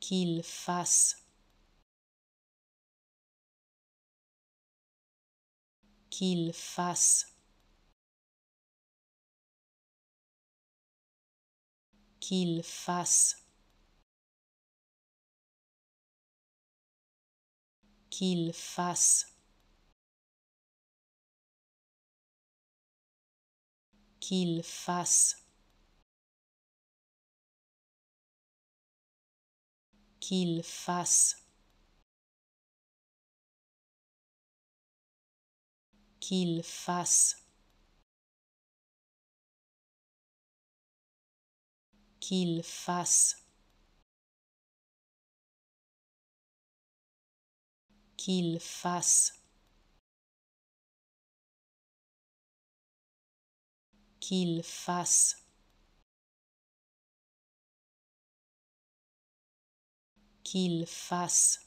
qu'il fasse, qu'il fasse, qu'il fasse, qu'il fasse, qu'il fasse, qu'il fasse, qu'il fasse, qu'il fasse, qu'il fasse, qu'il fasse, qu'il fasse,